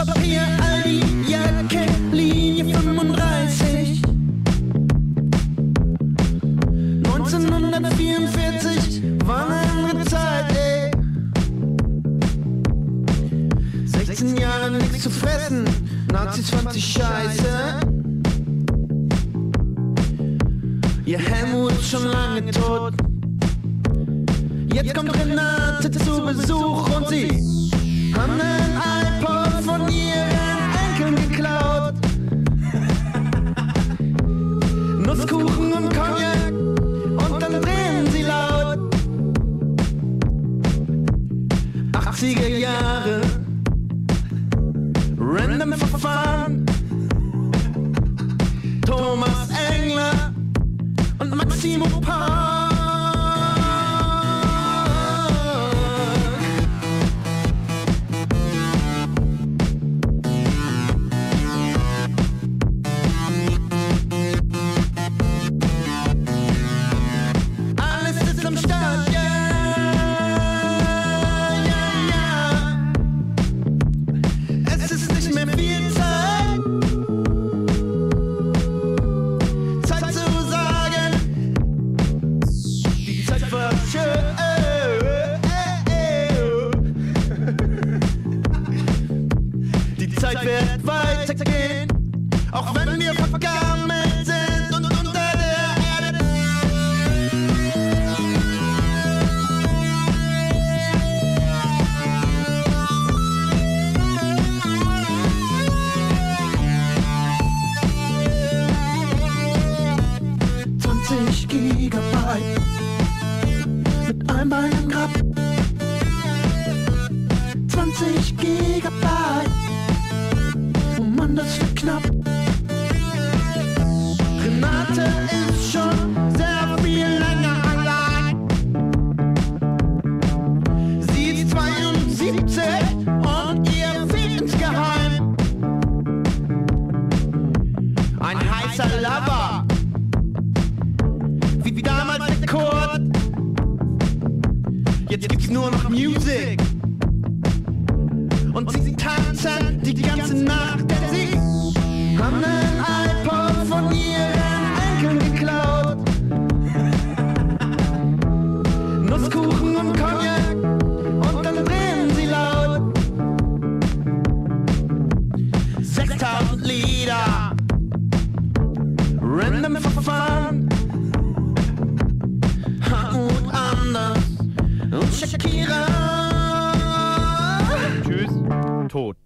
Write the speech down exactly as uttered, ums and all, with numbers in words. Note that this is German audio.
Papier, Aldi, Jacke, Linie fünfunddreißig. neunzehnhundertvierundvierzig war eine andere Zeit, ey. sechzehn Jahre nichts zu fressen, Nazis fand sich scheiße. Ihr Helmut ist schon lange tot. Jetzt kommt Renate zu Besuch und sie haben einen iPod von ihren Enkeln geklaut. Nusskuchen und Cognac und dann drehen sie laut. achtziger Jahre, random Verfahren. Thomas Engler und Maximo Park. Alles ist am Start, ja, ja, ja. Es ist nicht mehr viel Zeit. Zeit zu sagen, die Zeit war schön. Die Zeit wird weitergehen, auch wenn wir vergammelt sind und unter der Erde. zwanzig Gigabyte mit einem Bein im Grab. zwanzig Gigabyte, oh Mann, das wird knapp. Renate ist schon sehr viel länger allein. Sie ist zweiundsiebzig und ihr fehlt insgeheim ein heißer Lover, wie damals der Kurt. Jetzt gibt's nur noch Musik und sie tanzen die ganze Nacht, denn sie haben einen iPod von ihren Enkeln geklaut. Nusskuchen und Cognac und dann drehen sie laut. sechstausend Lieder, random Verfahren. Hartmut Anders und Shakira. Tschüss, tot.